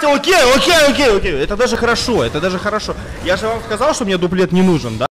окей. Это даже хорошо, Я же вам сказал, что мне дуплет не нужен, да?